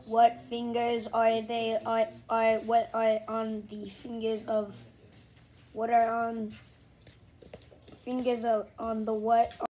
What fingers are they? What are on the fingers of? What are on fingers of on the what